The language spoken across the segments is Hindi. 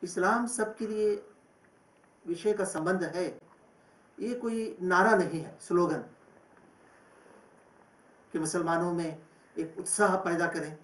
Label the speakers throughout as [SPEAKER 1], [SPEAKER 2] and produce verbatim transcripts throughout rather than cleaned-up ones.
[SPEAKER 1] इस्लाम सबके लिए विषय का संबंध है, ये कोई नारा नहीं है, स्लोगन कि मुसलमानों में एक उत्साह पैदा करें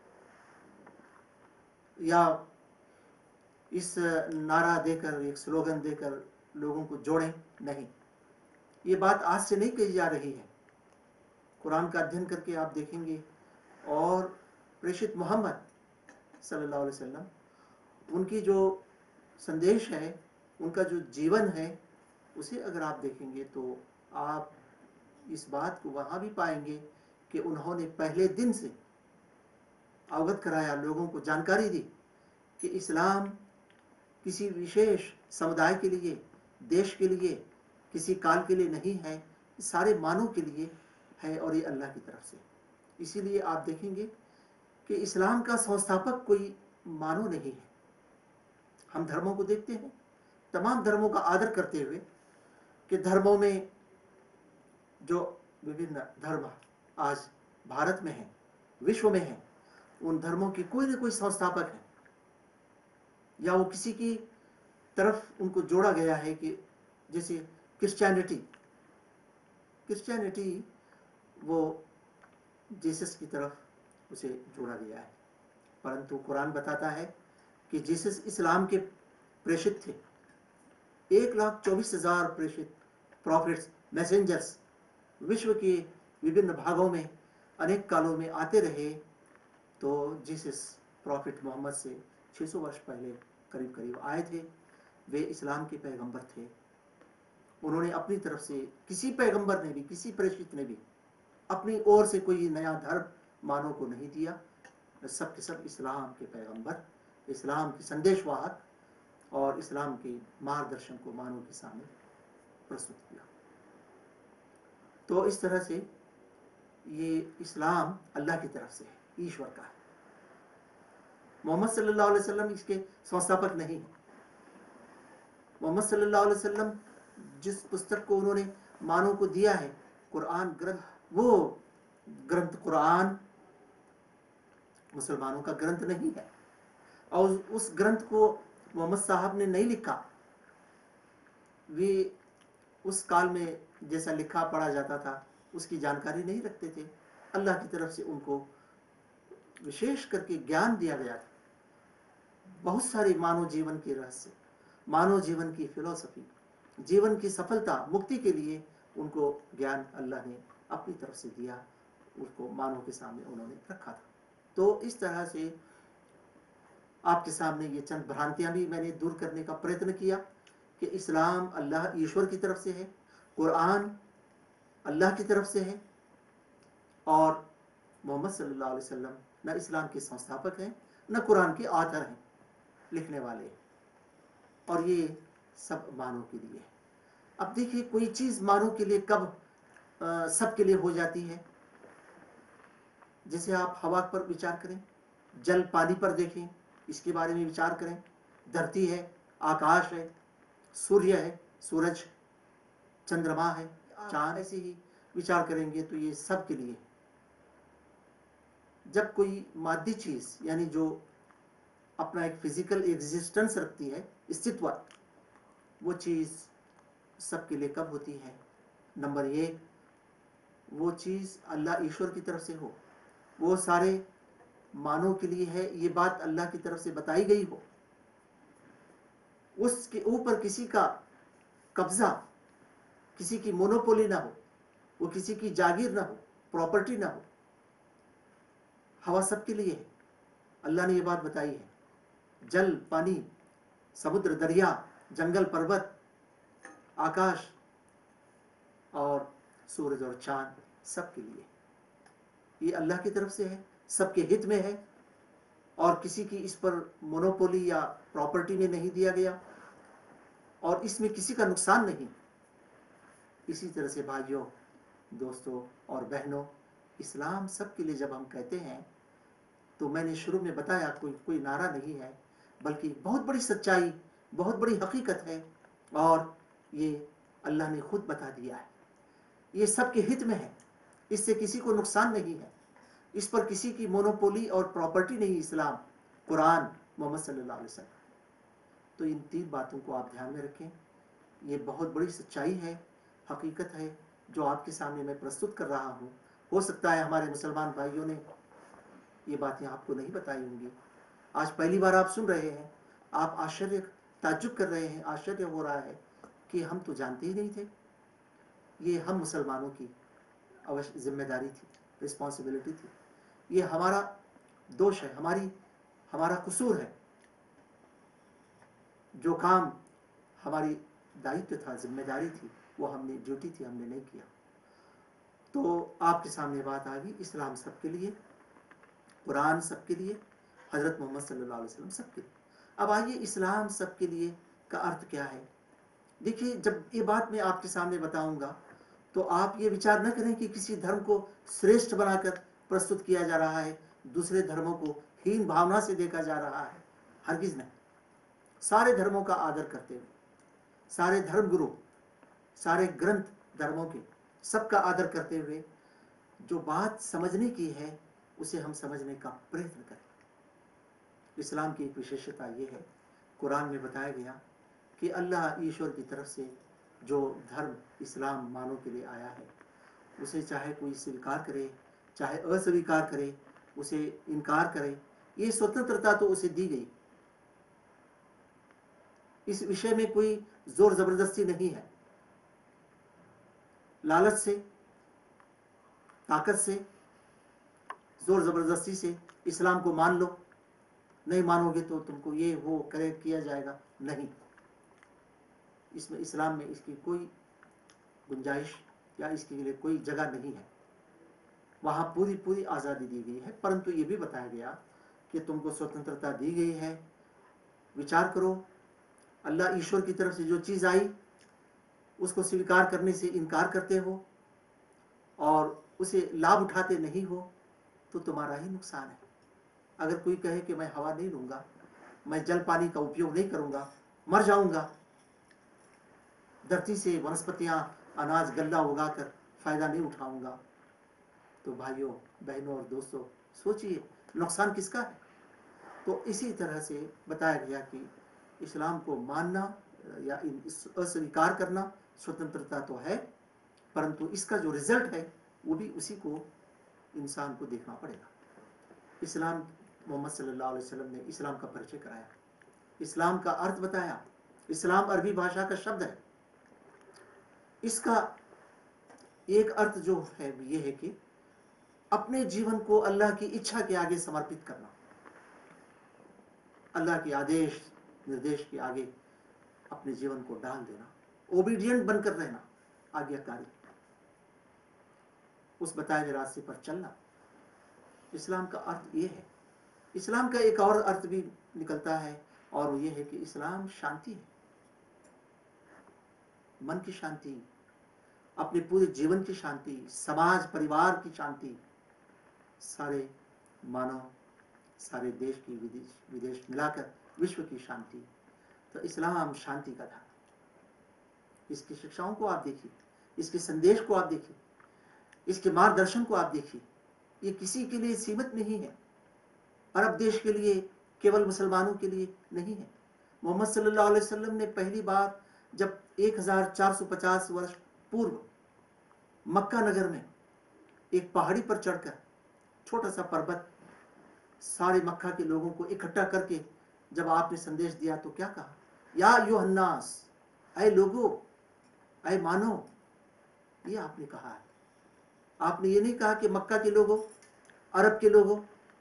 [SPEAKER 1] या इस नारा देकर, एक स्लोगन देकर लोगों को जोड़ें। नहीं, ये बात आज से नहीं कही जा रही है। कुरान का अध्ययन करके आप देखेंगे और प्रेषित मोहम्मद सल्लल्लाहु अलैहि वसल्लम, उनकी जो संदेश है, उनका जो जीवन है, उसे अगर आप देखेंगे तो आप इस बात को वहाँ भी पाएंगे कि उन्होंने पहले दिन से अवगत कराया, लोगों को जानकारी दी कि इस्लाम किसी विशेष समुदाय के लिए, देश के लिए, किसी काल के लिए नहीं है, सारे मानव के लिए है और ये अल्लाह की तरफ से। इसीलिए आप देखेंगे कि इस्लाम का संस्थापक कोई मानव नहीं है। हम धर्मों को देखते हैं, तमाम धर्मों का आदर करते हुए कि धर्मों में जो विभिन्न धर्म आज भारत में हैं, विश्व में हैं, उन धर्मों की कोई न कोई संस्थापक है या वो किसी की तरफ उनको जोड़ा गया है। कि जैसे क्रिश्चियनिटी क्रिश्चियनिटी वो जीसस की तरफ उसे जोड़ा गया है, परंतु कुरान बताता है कि जीसस इस्लाम के प्रेषित थे। एक लाख चौबीस हजार प्रेषित, प्रॉफिट्स, मैसेंजर्स विश्व के विभिन्न भागों में अनेक कालों में आते रहे। तो जीसस प्रॉफिट मोहम्मद से छह सौ वर्ष पहले करीब करीब आए थे। वे इस्लाम के पैगंबर थे। उन्होंने अपनी तरफ से, किसी पैगंबर ने भी, किसी प्रेषित ने भी अपनी ओर से कोई नया धर्म मानव को नहीं दिया। सब के सब इस्लाम के पैगंबर, इस्लाम के संदेशवाहक और इस्लाम के मार्गदर्शन को मानव के सामने प्रस्तुत किया। तो इस तरह से ये इस्लाम अल्लाह की तरफ से है, ईश्वर का है। मोहम्मद सल्लल्लाहु अलैहि वसल्लम इसके संस्थापक नहीं है। मोहम्मद सल्लल्लाहु अलैहि वसल्लम जिस पुस्तक को उन्होंने मानव को दिया है, कुरान ग्रंथ, वो ग्रंथ कुरान मुसलमानों का ग्रंथ नहीं है और उस ग्रंथ को मोहम्मद साहब ने नहीं लिखा। वे उस काल में जैसा लिखा पढ़ा जाता था उसकी जानकारी नहीं रखते थे। अल्लाह की तरफ से उनको विशेष करके ज्ञान दिया गया था। बहुत सारे मानव जीवन के रहस्य, मानव जीवन की फिलॉसफी, जीवन की सफलता, मुक्ति के लिए उनको ज्ञान अल्लाह ने अपनी तरफ से दिया, उसको मानव के सामने उन्होंने रखा था। तो इस तरह से आपके सामने ये चंद भ्रांतियां भी मैंने दूर करने का प्रयत्न किया कि इस्लाम अल्लाह ईश्वर की तरफ से है, कुरान अल्लाह की तरफ से है और मोहम्मद सल्लल्लाहु अलैहि वसल्लम न इस्लाम के संस्थापक हैं, न कुरान के ऑथर हैं, लिखने वाले, और ये सब मानव के लिए है। अब देखिए, कोई चीज़ मानव के लिए कब सबके लिए हो जाती है। जैसे आप हवा पर विचार करें, जल पानी पर देखें, इसके बारे में विचार करें, धरती है, आकाश है, सूर्य है, सूरज, चंद्रमा है, चांद, ऐसे ही विचार करेंगे तो ये सब के लिए। जब कोई मादी चीज यानी जो अपना एक फिजिकल एग्जिस्टेंस रखती है, अस्तित्व, वो चीज सबके लिए कब होती है? नंबर एक, वो चीज अल्लाह ईश्वर की तरफ से हो, वो सारे मानव के लिए है, ये बात अल्लाह की तरफ से बताई गई हो, उसके ऊपर किसी का कब्जा, किसी की मोनोपोली ना हो, वो किसी की जागीर ना हो, प्रॉपर्टी ना हो। हवा सबके लिए है, अल्लाह ने ये बात बताई है। जल, पानी, समुद्र, दरिया, जंगल, पर्वत, आकाश और सूरज और चांद सबके लिए, ये अल्लाह की तरफ से है, सबके हित में है और किसी की इस पर मोनोपोली या प्रॉपर्टी में नहीं दिया गया और इसमें किसी का नुकसान नहीं। इसी तरह से भाइयों, दोस्तों और बहनों, इस्लाम सबके लिए जब हम कहते हैं तो मैंने शुरू में बताया कोई कोई नारा नहीं है, बल्कि बहुत बड़ी सच्चाई, बहुत बड़ी हकीकत है और ये अल्लाह ने खुद बता दिया है। ये सबके हित में है, इससे किसी को नुकसान नहीं है, इस पर किसी की मोनोपोली और प्रॉपर्टी नहीं। इस्लाम, कुरान, मोहम्मद सल्लल्लाहु अलैहि वसल्लम, तो इन तीन बातों को आप ध्यान में रखें। ये बहुत बड़ी सच्चाई है, हकीकत है जो आपके सामने मैं प्रस्तुत कर रहा हूँ। हो सकता है हमारे मुसलमान भाइयों ने ये बातें आपको नहीं बताई होंगी, आज पहली बार आप सुन रहे हैं, आप आश्चर्य ताज्जुब कर रहे हैं, आश्चर्य हो रहा है कि हम तो जानते ही नहीं थे। ये हम मुसलमानों की अवश्य जिम्मेदारी थी, रिस्पॉन्सिबिलिटी थी। ये हमारा दोष है, हमारी हमारा कसूर है। जो काम हमारी दायित्व था, जिम्मेदारी थी, वो हमने ड्यूटी थी, हमने नहीं किया। तो आपके सामने बात आ गई, इस्लाम सबके लिए, कुरान सबके लिए, हजरत मोहम्मद सल्लल्लाहु अलैहि वसल्लम सबके लिए। अब आइए, इस्लाम सबके लिए का अर्थ क्या है। देखिए, जब ये बात मैं आपके सामने बताऊंगा तो आप ये विचार न करें कि किसी धर्म को श्रेष्ठ बनाकर प्रस्तुत किया जा रहा है, दूसरे धर्मों को हीन भावना से देखा जा रहा है। हरगिज नहीं। सारे धर्मों का आदर करते हुए, सारे धर्म गुरु, सारे ग्रंथ धर्मों के, सबका आदर करते हुए जो बात समझने की है उसे हम समझने का प्रयत्न करें। इस्लाम की एक विशेषता ये है, कुरान में बताया गया कि अल्लाह ईश्वर की तरफ से जो धर्म इस्लाम मानव के लिए आया है, उसे चाहे कोई स्वीकार करे चाहे अस्वीकार करे, उसे इनकार करे, ये स्वतंत्रता तो उसे दी गई। इस विषय में कोई जोर जबरदस्ती नहीं है। लालच से, ताकत से, जोर जबरदस्ती से इस्लाम को मान लो, नहीं मानोगे तो तुमको ये वो करे किया जाएगा, नहीं। इसमें इस्लाम में इसकी कोई गुंजाइश या इसके लिए कोई जगह नहीं है। वहाँ पूरी पूरी आज़ादी दी गई है, परंतु ये भी बताया गया कि तुमको स्वतंत्रता दी गई है, विचार करो। अल्लाह ईश्वर की तरफ से जो चीज़ आई उसको स्वीकार करने से इनकार करते हो और उसे लाभ उठाते नहीं हो तो तुम्हारा ही नुकसान है। अगर कोई कहे कि मैं हवा नहीं लूँगा, मैं जल पानी का उपयोग नहीं करूँगा, मर जाऊँगा, धरती से वनस्पतियाँ अनाज गल्ला उगाकर फ़ायदा नहीं उठाऊँगा, तो भाइयों बहनों और दोस्तों सोचिए नुकसान किसका है। तो इसी तरह से बताया गया कि इस्लाम को मानना या अस्वीकार करना स्वतंत्रता तो है, परंतु इसका जो रिजल्ट है वो भी उसी को इंसान को देखना पड़ेगा। इस्लाम, मोहम्मद सल्लल्लाहु अलैहि वसल्लम ने इस्लाम का परिचय कराया, इस्लाम का अर्थ बताया। इस्लाम अरबी भाषा का शब्द है। इसका एक अर्थ जो है ये है कि अपने जीवन को अल्लाह की इच्छा के आगे समर्पित करना, अल्लाह के आदेश निर्देश के आगे अपने जीवन को डाल देना, ओबीडियंट बनकर रहना, आज्ञाकारी, उस बताए गए रास्ते पर चलना। इस्लाम का अर्थ ये है। इस्लाम का एक और अर्थ भी निकलता है और वो ये है कि इस्लाम शांति है, मन की शांति, अपने पूरे जीवन की शांति, समाज परिवार की शांति, सारे मानव, सारे देश की विदेश विदेश मिलाकर विश्व की शांति। तो इस्लाम शांति का धर्म। इसकी शिक्षाओं को आप देखिए, इसके संदेश को आप देखिए, इसके मार्गदर्शन को आप देखिए। ये किसी के लिए सीमित नहीं है, अरब देश के लिए, केवल मुसलमानों के लिए नहीं है। मोहम्मद सल्लल्लाहु अलैहि वसल्लम ने पहली बार जब एक हज़ार चार सौ पचास वर्ष पूर्व मक्का नगर में एक पहाड़ी पर चढ़कर, छोटा सा पर्वत, सारे मक्का के लोगों को इकट्ठा करके जब आपने संदेश दिया तो क्या कहा? या यूहन्नास, ऐ लोगों, ऐ मानो, ये आपने कहा है। आपने ये नहीं कहा कि मक्का के लोगों, अरब के लोगों,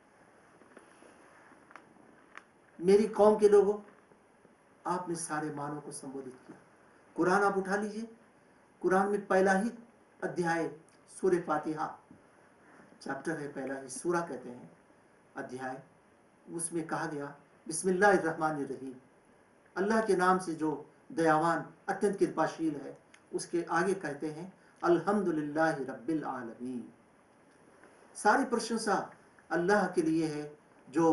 [SPEAKER 1] मेरी कौम के लोगों, आपने सारे मानव को संबोधित किया। कुरान आप उठा लीजिए, कुरान में पहला ही अध्याय सूरह फातिहा, चैप्टर है, पहला ही सूरा कहते हैं अध्याय, उसमें कहा गया बिस्मिल्लाहिर्रहमानिर्रहीम, अल्लाह के नाम से जो दयावान अत्यंत कृपाशील है। उसके आगे कहते हैं अल्हम्दुलिल्लाहि रब्बिल आलमीन, सारी प्रशंसा अल्लाह के लिए है जो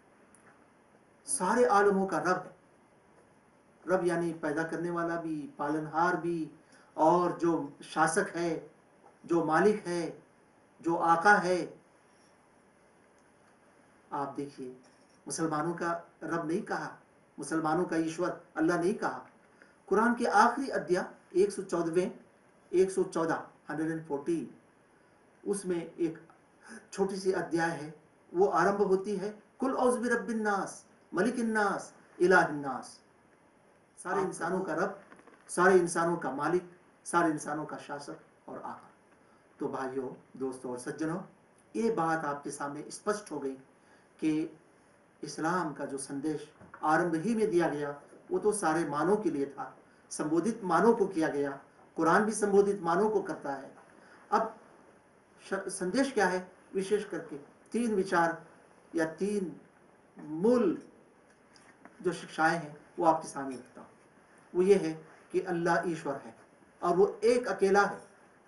[SPEAKER 1] सारे आलमों का रब है। रब यानी पैदा करने वाला भी, पालनहार भी, और जो शासक है, जो मालिक है, जो आका है। आप देखिए, मुसलमानों का रब नहीं कहा, मुसलमानों का ईश्वर अल्लाह नहीं कहा। कुरान के आखिरी अध्याय एक सौ चौदहवें एक सौ चौदह हंड्रेड एंड फोर्टीन, उसमें एक छोटी सी अध्याय है, वो आरंभ होती है कुल औज़ु बिरब्बिन नास मलिकिन नास इलाहिन नास। सारे इंसानों का रब, सारे इंसानों का मालिक, सारे इंसानों का शासक और आका। तो भाइयों, दोस्तों और सज्जनों, ये बात आपके सामने स्पष्ट हो गई कि इस्लाम का जो संदेश आरंभ ही में दिया गया वो तो सारे मानव के लिए था, संबोधित मानव को किया गया। कुरान भी संबोधित मानव को करता है। अब संदेश क्या है? विशेष करके तीन विचार या तीन मूल जो शिक्षाएं हैं वो आपके सामने रखता हूँ। वो ये है कि अल्लाह ईश्वर है और वो एक अकेला है।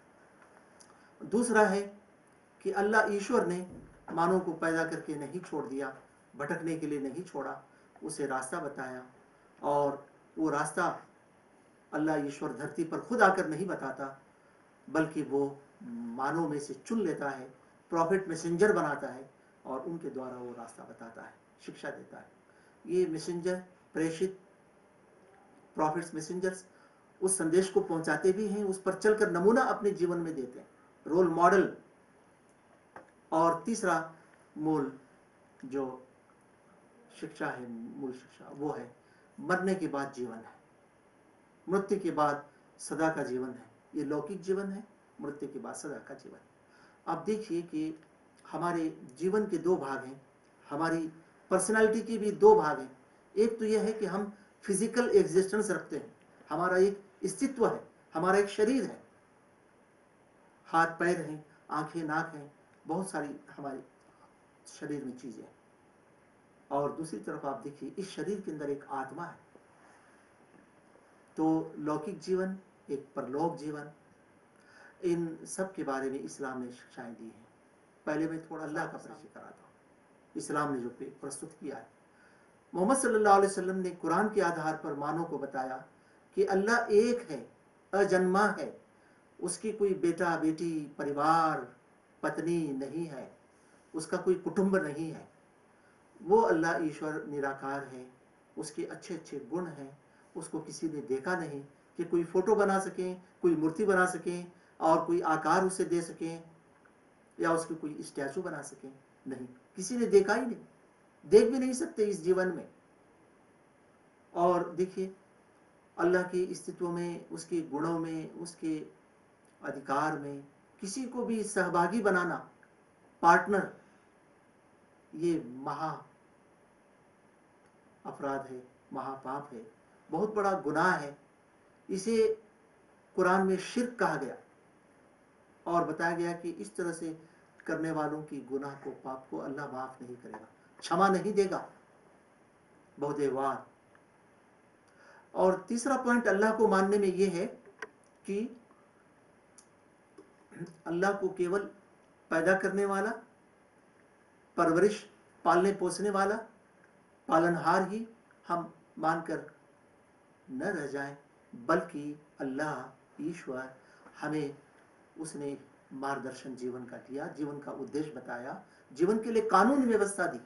[SPEAKER 1] दूसरा है कि अल्लाह ईश्वर ने मानव को पैदा करके नहीं छोड़ दिया, भटकने के लिए नहीं छोड़ा, उसे रास्ता बताया। और वो रास्ता अल्लाह ईश्वर धरती पर खुद आकर नहीं बताता, बल्कि वो मानव में से चुन लेता है, प्रॉफिट मैसेंजर बनाता है और उनके द्वारा वो रास्ता बताता है, शिक्षा देता है। ये मैसेंजर, प्रेषित, प्रॉफिट्स, मैसेंजर्स उस संदेश को पहुंचाते भी हैं, उस पर चलकर नमूना अपने जीवन में देते हैं, रोल मॉडल। और तीसरा मूल जो शिक्षा है, मूल शिक्षा, वो है मरने के बाद जीवन है, मृत्यु के बाद सदा का जीवन है। ये लौकिक जीवन है, मृत्यु के बाद सदा का जीवन। आप देखिए कि हमारे जीवन के दो भाग हैं, हमारी पर्सनालिटी के भी दो भाग हैं। एक तो यह है कि हम फिजिकल एग्जिस्टेंस रखते हैं, हमारा एक अस्तित्व है, हमारा एक शरीर है, हाथ पैर हैं, आंखें नाक हैं, बहुत सारी हमारे शरीर में चीजें हैं। और दूसरी तरफ आप देखिए इस शरीर के अंदर एक आत्मा है। तो लौकिक जीवन, एक परलोक जीवन, इन सब के बारे में इस्लाम ने शिक्षाएं दी हैं। पहले मैं थोड़ा अल्लाह का परिचय कराता हूँ, इस्लाम ने जो प्रस्तुत किया है। मोहम्मद सल्लल्लाहु अलैहि वसल्लम ने कुरान के आधार पर मानव को बताया कि अल्लाह एक है, अजन्मा है, उसकी कोई बेटा बेटी, परिवार, पत्नी नहीं है, उसका कोई कुटुंब नहीं है। वो अल्लाह ईश्वर निराकार है, उसके अच्छे अच्छे गुण हैं, उसको किसी ने देखा नहीं कि कोई फोटो बना सकें, कोई मूर्ति बना सकें और कोई आकार उसे दे सकें या उसकी कोई स्टैचू बना सकें। नहीं, किसी ने देखा ही नहीं, देख भी नहीं सकते इस जीवन में। और देखिए अल्लाह के अस्तित्व में, उसके गुणों में, उसके अधिकार में किसी को भी सहभागी बनाना, पार्टनर, ये महा अपराध है, महापाप है, बहुत बड़ा गुनाह है। इसे कुरान में शिर्क कहा गया और बताया गया कि इस तरह से करने वालों की गुनाह को, पाप को अल्लाह माफ नहीं करेगा, क्षमा नहीं देगा, बहुदेववाद। और तीसरा पॉइंट अल्लाह को मानने में यह है कि अल्लाह को केवल पैदा करने वाला, परवरिश, पालने पोसने वाला, पालनहार ही हम मानकर न रह जाएं, बल्कि अल्लाह ईश्वर हमें उसने मार्गदर्शन जीवन का दिया, जीवन का उद्देश्य बताया, जीवन के लिए कानून व्यवस्था दी,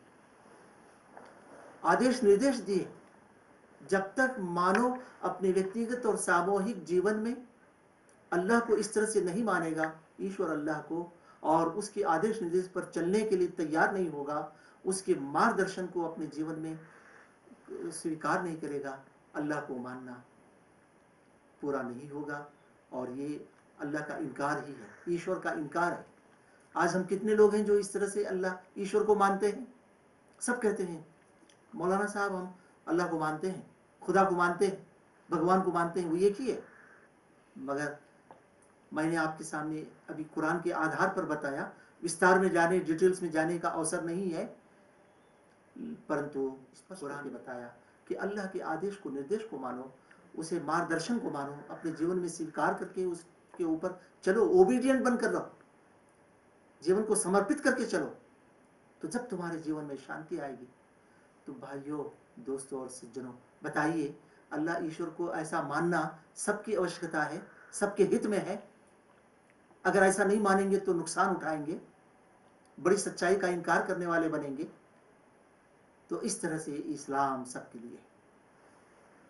[SPEAKER 1] आदेश निर्देश दिए। जब तक मानव अपने व्यक्तिगत और सामूहिक जीवन में अल्लाह को इस तरह से नहीं मानेगा, ईश्वर अल्लाह को, और उसके आदेश निर्देश पर चलने के लिए तैयार नहीं होगा, उसके मार्गदर्शन को अपने जीवन में स्वीकार नहीं करेगा, अल्लाह को मानना पूरा नहीं होगा। और ये अल्लाह का इनकार ही है, ईश्वर का इनकार है। आज हम कितने लोग हैं जो इस तरह से अल्लाह ईश्वर को मानते हैं? सब कहते हैं मौलाना साहब हम अल्लाह को मानते हैं, खुदा को मानते हैं, भगवान को मानते हैं, वो एक ही है। मगर मैंने आपके सामने अभी कुरान के आधार पर बताया, विस्तार में जाने, डिटेल्स में जाने का अवसर नहीं है, परंतु कुरान ने बताया कि अल्लाह के आदेश को, निर्देश को मानो, उसे मार्गदर्शन को मानो, अपने जीवन में स्वीकार करके उसके ऊपर चलो, ओबीडियंट बनकर रहो, जीवन को समर्पित करके चलो, तो जब तुम्हारे जीवन में शांति आएगी। तो भाइयों, दोस्तों और सज्जनों, बताइए अल्लाह ईश्वर को ऐसा मानना सबकी आवश्यकता है, सबके हित में है। अगर ऐसा नहीं मानेंगे तो नुकसान उठाएंगे, बड़ी सच्चाई का इनकार करने वाले बनेंगे। तो इस तरह से इस्लाम सबके लिए,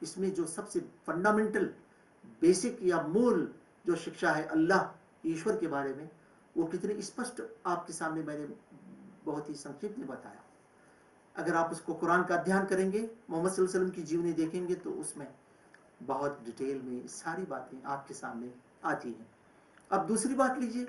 [SPEAKER 1] इसमें जो सबसे फंडामेंटल बेसिक या मूल जो शिक्षा है अल्लाह ईश्वर के बारे में, वो कितनी स्पष्ट आपके सामने मैंने बहुत ही संक्षिप्त में बताया। अगर आप उसको कुरान का अध्ययन करेंगे, मोहम्मद सल्लल्लाहु अलैहि वसल्लम की जीवनी देखेंगे, तो उसमें बहुत डिटेल में सारी बातें आपके सामने आती हैं। अब दूसरी बात लीजिए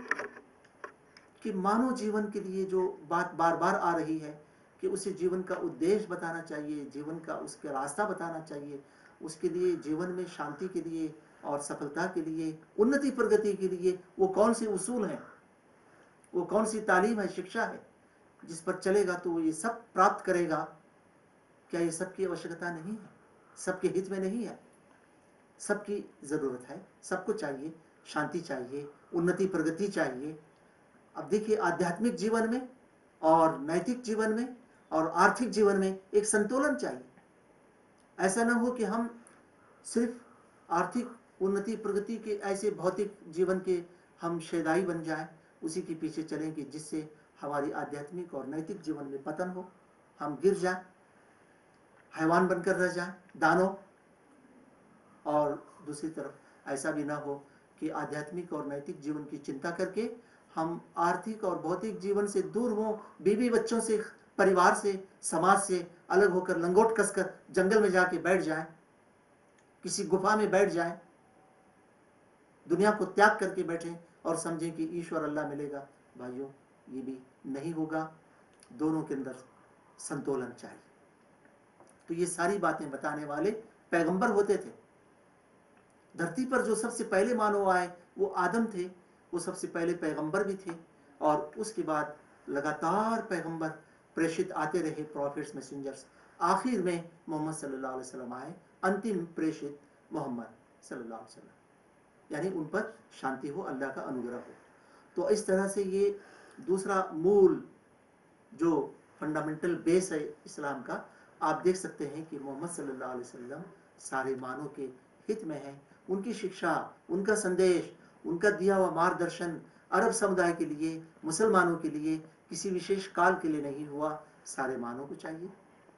[SPEAKER 1] कि मानव जीवन के लिए जो बात बार बार आ रही है कि उसे जीवन का उद्देश्य बताना चाहिए, जीवन का उसका रास्ता बताना चाहिए, उसके लिए जीवन में शांति के लिए और सफलता के लिए, उन्नति प्रगति के लिए वो कौन से उसूल हैं, वो कौन सी तालीम है, शिक्षा है जिस पर चलेगा तो वो ये सब प्राप्त करेगा। क्या ये सबकी आवश्यकता नहीं है? सबके हित में नहीं है? सबकी ज़रूरत है, सबको चाहिए, शांति चाहिए, उन्नति प्रगति चाहिए। अब देखिए, आध्यात्मिक जीवन में और नैतिक जीवन में और आर्थिक जीवन में एक संतुलन चाहिए। ऐसा ना हो कि हम सिर्फ आर्थिक उन्नति प्रगति के ऐसे भौतिक जीवन के हम शेदाई बन जाएं, उसी के पीछे चलें कि जिससे हमारी आध्यात्मिक और नैतिक जीवन में पतन हो, हम गिर जाएं, हैवान बनकर रह जाएं, दानव। और दूसरी तरफ ऐसा भी ना हो कि आध्यात्मिक और नैतिक जीवन की चिंता करके हम आर्थिक और भौतिक जीवन से दूर हों, बीवी बच्चों से, परिवार से, समाज से अलग होकर लंगोट कसकर जंगल में जाके बैठ जाएं, किसी गुफा में बैठ जाएं, दुनिया को त्याग करके बैठें और समझें कि ईश्वर अल्लाह मिलेगा। भाइयों, ये भी नहीं होगा। दोनों के अंदर संतुलन चाहिए। तो ये सारी बातें बताने वाले पैगंबर होते थे। धरती पर जो सबसे पहले मानव आए वो आदम थे, वो सबसे पहले पैगंबर भी थे, और उसके बाद लगातार पैगंबर प्रेषित आते रहे, प्रॉफिट्स, मैसेंजर्स। आखिर में मोहम्मद सल्लल्लाहु अलैहि वसल्लम आए, अंतिम प्रेषित मोहम्मद सल्लल्लाहु अलैहि वसल्लम, यानी उन पर शांति हो, अल्लाह का अनुग्रह हो। तो इस तरह से ये दूसरा मूल जो फंडामेंटल बेस है इस्लाम का, आप देख सकते हैं कि मोहम्मद सल्लल्लाहु अलैहि वसल्लम सारे मानव के हित में है। उनकी शिक्षा, उनका संदेश, उनका दिया हुआ मार्गदर्शन अरब समुदाय के लिए, मुसलमानों के लिए, किसी विशेष काल के लिए नहीं हुआ, सारे मानव को चाहिए।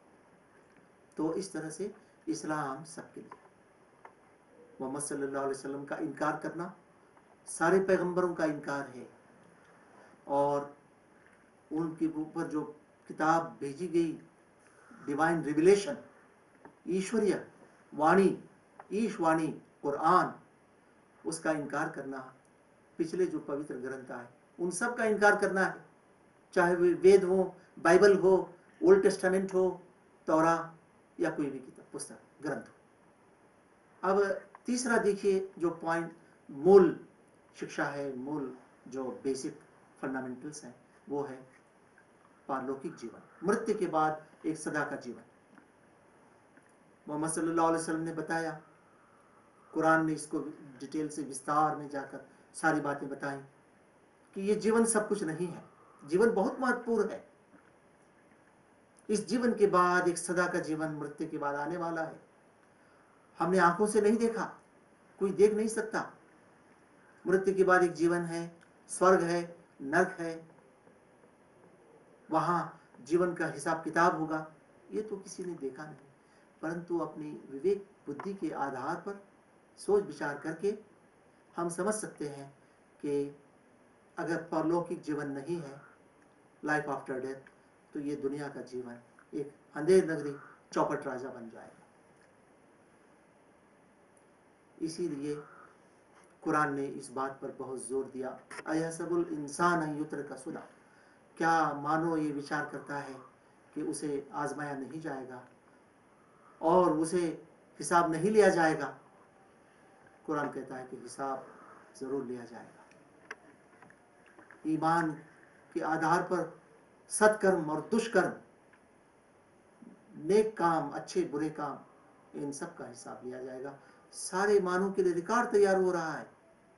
[SPEAKER 1] तो इस तरह से इस्लाम सबके लिए। मोहम्मद सल्लल्लाहु अलैहि वसल्लम का इनकार करना सारे पैगंबरों का इनकार है, और उनके ऊपर जो किताब भेजी गई, डिवाइन रिविलेशन, ईश्वरीय वाणी, ईशवाणी, कुरान, उसका इनकार करना, पिछले जो पवित्र ग्रंथ आए उन सब का इनकार करना है, चाहे वे वेद हो, बाइबल हो, ओल्ड टेस्टामेंट हो, तौरा या कोई भी किताब, पुस्तक, ग्रंथ हो। अब तीसरा देखिए जो पॉइंट, मूल शिक्षा है, मूल जो बेसिक फंडामेंटल्स हैं, वो है पारलौकिक जीवन, मृत्यु के बाद एक सदा का जीवन। मोहम्मद सल्लल्लाहु अलैहि वसल्लम ने बताया, कुरान ने इसको डिटेल से विस्तार में जाकर सारी बातें बताई कि ये जीवन सब कुछ नहीं है, जीवन बहुत महत्वपूर्ण है। इस जीवन के बाद एक सदा का जीवन मृत्यु के बाद आने वाला है। हमने आंखों से नहीं देखा, कोई देख नहीं सकता। मृत्यु के बाद एक जीवन है, स्वर्ग है, नरक है, वहां जीवन का हिसाब किताब होगा। ये तो किसी ने देखा नहीं, परंतु अपनी विवेक बुद्धि के आधार पर सोच विचार करके हम समझ सकते हैं कि अगर परलौकिक जीवन नहीं है, लाइफ आफ्टर डेथ, तो ये दुनिया का जीवन एक अंधेर नगरी, चौपट राजा बन जाएगा। इसीलिए कुरान ने इस बात पर बहुत जोर दिया, अयहसबुल इंसान अन युत्रका सुदा, क्या मानो ये विचार करता है कि उसे आजमाया नहीं जाएगा और उसे हिसाब नहीं लिया जाएगा। कुरान कहता है कि हिसाब जरूर लिया जाएगा। ईमान के आधार पर सत्कर्म और दुष्कर्म, नेक काम, अच्छे बुरे काम, इन सब का हिसाब लिया जाएगा। सारे मानव के लिए रिकॉर्ड तैयार हो रहा है।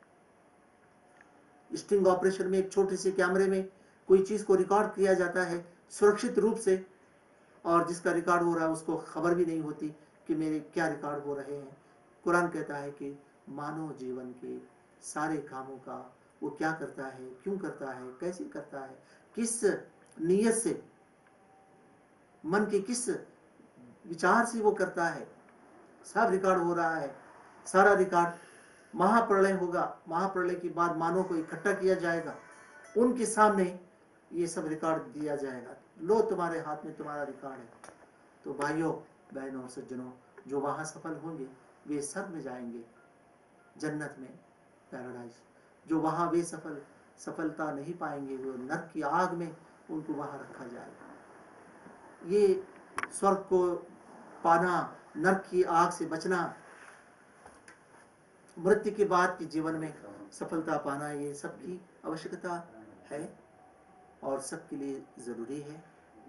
[SPEAKER 1] स्टिंग ऑपरेशन में एक छोटे से कैमरे में कोई चीज को रिकॉर्ड किया जाता है सुरक्षित रूप से, और जिसका रिकॉर्ड हो रहा है उसको खबर भी नहीं होती कि मेरे क्या रिकॉर्ड हो रहे हैं। कुरान कहता है कि मानव जीवन के सारे कामों का वो क्या करता है, क्यों करता है, कैसे करता है, किस नीयत से, मन के किस विचार से वो करता है, सब रिकॉर्ड हो रहा है, सारा रिकॉर्ड। महाप्रलय होगा, महाप्रलय के बाद मानव को इकट्ठा किया जाएगा, उनके सामने ये सब रिकॉर्ड दिया जाएगा। लो तुम्हारे हाथ में तुम्हारा रिकॉर्ड है। तो भाइयों बहनों और सज्जनों, जो वहां सफल होंगे वे स्वर्ग में जाएंगे, जन्नत में, पैराडाइज। जो वहां वे सफल सफलता नहीं पाएंगे, वो नरक की आग में उनको वहां रखा जाएगा। ये स्वर्ग को पाना, नरक की आग से बचना, मृत्यु के बाद के जीवन में सफलता पाना, ये सबकी आवश्यकता है और सबके लिए जरूरी है।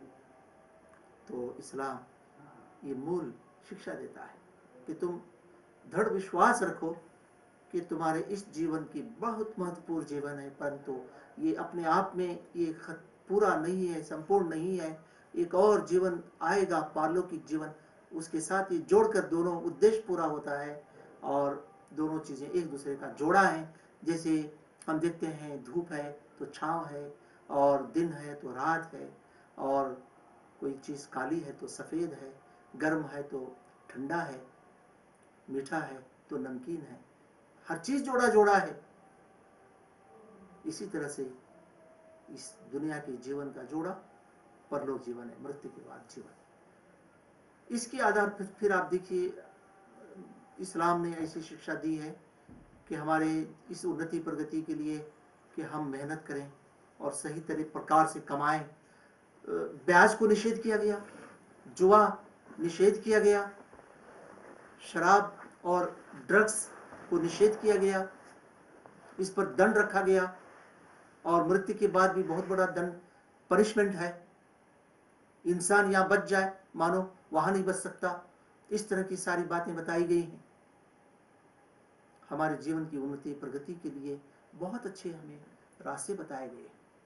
[SPEAKER 1] तो इस्लाम ये मूल शिक्षा देता है कि तुम दृढ़ विश्वास रखो कि तुम्हारे इस जीवन की बहुत महत्वपूर्ण जीवन है, परंतु ये अपने आप में ये पूरा नहीं है, संपूर्ण नहीं है। एक और जीवन आएगा, पारलौकिक जीवन, उसके साथ ये जोड़कर दोनों उद्देश्य पूरा होता है और दोनों चीजें एक दूसरे का जोड़ा है। जैसे हम देखते हैं धूप है तो छांव है, और दिन है तो रात है, और कोई चीज काली है तो सफेद है, गर्म है तो ठंडा है, मीठा है तो नमकीन है, हर चीज जोड़ा जोड़ा है। इसी तरह से इस दुनिया के जीवन का जोड़ा परलोक जीवन है, मृत्यु के बाद जीवन। इसके आधार पर फिर आप देखिए इस्लाम ने ऐसी शिक्षा दी है कि हमारे इस उन्नति प्रगति के लिए कि हम मेहनत करें और सही तरह प्रकार से कमाएं। ब्याज को निषेध किया गया, जुआ निषेध किया गया, शराब और ड्रग्स को निषेध किया गया, इस पर दंड रखा गया, और मृत्यु के बाद भी बहुत बड़ा दंड पनिशमेंट है। इंसान यहां बच जाए, मानो वहां नहीं बच सकता। इस तरह की सारी बातें बताई गई हैं। हमारे जीवन की उन्नति प्रगति के लिए बहुत अच्छे हमें रास्ते बताए गए।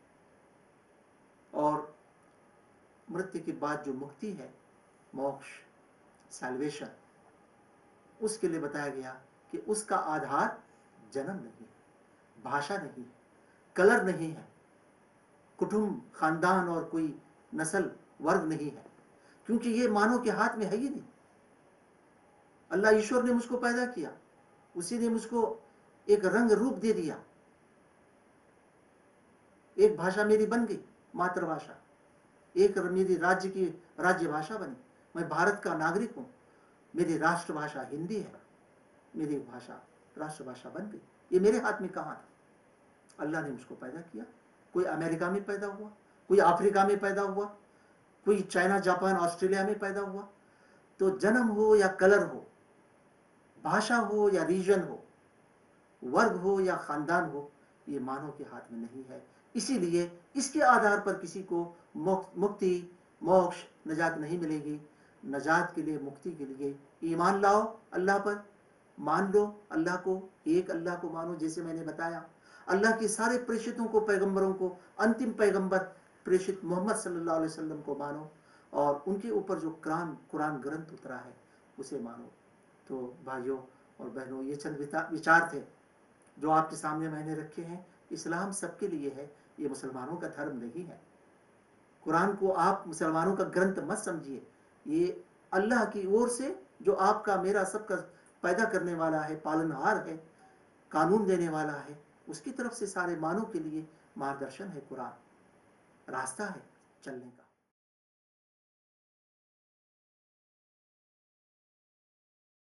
[SPEAKER 1] और मृत्यु के बाद जो मुक्ति है, मोक्ष, सैल्वेशन, उसके लिए बताया गया कि उसका आधार जन्म नहीं, भाषा नहीं, कलर नहीं है, कुटुंब, खानदान और कोई नस्ल वर्ग नहीं है, क्योंकि ये मानव के हाथ में है ही नहीं। अल्लाह ईश्वर ने मुझको पैदा किया, उसी ने मुझको एक रंग रूप दे दिया, एक भाषा मेरी बन गई, मातृभाषा, एक मेरी राज्य की राज्य भाषा बनी। मैं भारत का नागरिक हूं, मेरी राष्ट्रभाषा हिंदी है, मेरी भाषा राष्ट्रभाषा बन गई। ये मेरे हाथ में कहां था? अल्लाह ने मुझको पैदा किया। कोई अमेरिका में पैदा हुआ, कोई अफ्रीका में पैदा हुआ, कोई चाइना, जापान, ऑस्ट्रेलिया में पैदा हुआ। तो जन्म हो या कलर हो, भाषा हो या रीजन हो, वर्ग हो या खानदान हो, ये मानव के हाथ में नहीं है। इसीलिए इसके आधार पर किसी को मुक्ति, मोक्ष, नजात नहीं मिलेगी। नजात के लिए, मुक्ति के लिए ईमान लाओ अल्लाह पर, मान लो अल्लाह को, एक अल्लाह को मानो। जैसे मैंने बताया, अल्लाह के सारे प्रेषितों को, पैगंबरों को, अंतिम पैगंबर प्रेषित मोहम्मद सल्लल्लाहु अलैहि वसल्लम को मानो, और उनके ऊपर जो कुरान कुरान ग्रंथ उतरा है उसे मानो। तो भाइयों और बहनों, ये चंद विचार थे जो आपके सामने मैंने रखे हैं। इस्लाम सबके लिए है, ये मुसलमानों का धर्म नहीं है। कुरान को आप मुसलमानों का ग्रंथ मत समझिए, ये अल्लाह की ओर से जो आपका मेरा सबका पैदा करने वाला है, पालनहार है, कानून देने वाला है, उसकी तरफ से सारे मानव के लिए मार्गदर्शन है। कुरान रास्ता है चलने का।